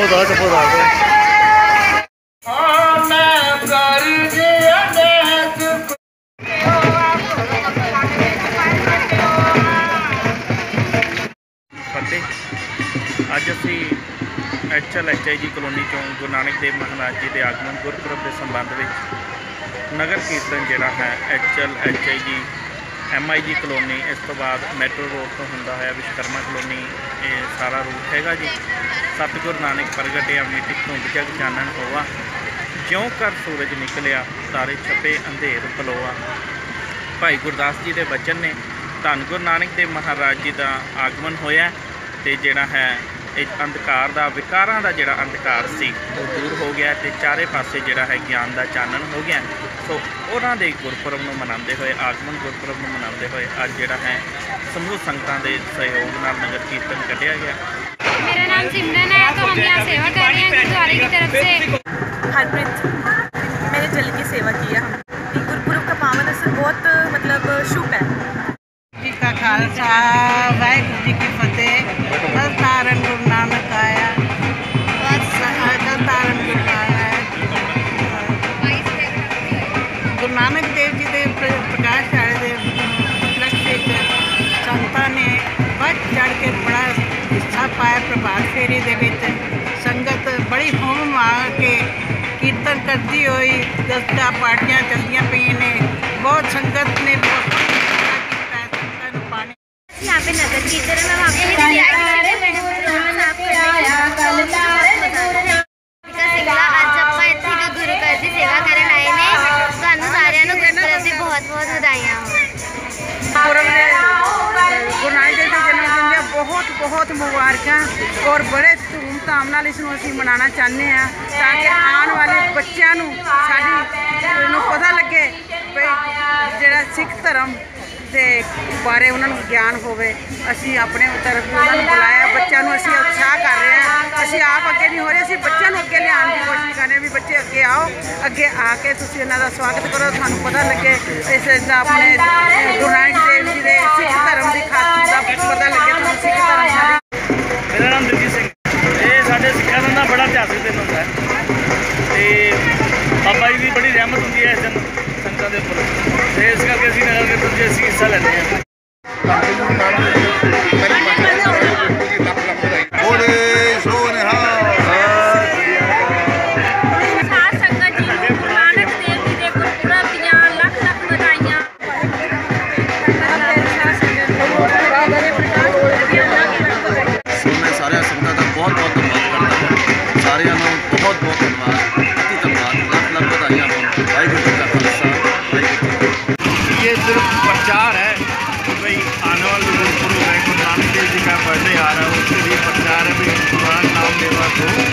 अज असी HLHIG colony चों गुरु नानक देव महाराज जी के आगमन गुरपुरब के संबंध में नगर कीर्तन जोड़ा है HLHIG MIG कलोनी इस तो बाद मैट्रो रोड तो होंदा है विश्वकर्मा कलोनी ये सारा रूट हैगा जी। सतगुरु नानक प्रगटिया मीठी धुंध जग चानन होवा, ज्यों कर सूरज निकलिया तारे छपे अंधेर पलोआ। भाई गुरदास जी के वचन ने धन गुरु नानक देव महाराज जी का आगमन होया ते जिहड़ा है अंधकार का विकारां का जिहड़ा अंधकार सी वो दूर हो गया ते चारे पासे जिहड़ा है ज्ञान का चानन हो गया। सो उन्हां दे गुरपुरब नूं मनाते हुए आगमन गुरपुरब नूं मनाते हुए अज जिहड़ा है समूह संगतां दे सहयोग नाल नगर कीर्तन कढ़िया गया। मेरा नाम सिमरन है, तो हम यहाँ सेवा कर रहे हैं गुरुद्वारे की तरफ से। हरप्रीत मैंने जल की सेवा की है। गुरपुरब का पावन अवसर बहुत मतलब शुभ है। जी का खालसा वाहिगुरू जी की फतेह। तारण गुरु नानक आया, तारण गुरु नानक गुरु नानक देव जी के प्रकाश वाले उपलक्ष्य संतां ने बढ़ चढ़ के बड़ा हिस्सा पाया। प्रभात फेरी दे विच संगत बड़ी होम आ के कीर्तन करती हुई दस्ता पार्टियां चलदियां पई ने। बहुत संगत ने यहाँ पे नगर कीर्तन में वहाँ पे गुरु घर की सेवा करन आए ने। ਤੁਹਾਨੂੰ ਸਾਰਿਆਂ ਨੂੰ ਗੁਰਪੁਰਬ ਦੀ बहुत ਵਧਾਈਆਂ। गुरु नानक देव के जन्मदिन दी बहुत बहुत मुबारकां और बड़े धूमधाम नाल इसनूं असीं मनाना चाहते हैं ताकि आने वाले बच्चों नूं साडी नूं पता लगे भी जिहड़ा सिख धर्म के बारे उन्होंने ज्ञान होवे। असी अपने तरफ उन्होंने बुलाया, बच्चों को असी उत्साह कर रहे हैं। असी आप अगे नहीं हो रहे, असी बच्चों को अगे लियाण की कोशिश कर रहे हैं भी बच्चे अगे आओ, अगे आके तुसीं इन्हां दा स्वागत करो, थानूं पता लगे इस अपने गुरु नानक देव जी के सिख धर्म की खासियत का पता लगे। तुसीं सिख धर्म साडी। मेरा नाम दिलजीत सिंह। ये साढ़े सिखा का बड़ा इतिहासक दिन होता है तो बाबा जी की बड़ी रहमत होंगी है इस दिन संगतां दे उपर, तो इस करके असीं नगर कीर्तन च असीं हिस्सा लैंदे हैं। ये सिर्फ प्रचार है कि भाई आने वाले गुरपुरब है, गुरु नानक देव जी का बर्थडे आ रहा है, उसके लिए प्रचार है भाई नाम लेवा को